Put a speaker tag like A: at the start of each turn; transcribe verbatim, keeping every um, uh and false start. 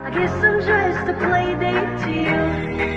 A: I guess I'm just a play date to you.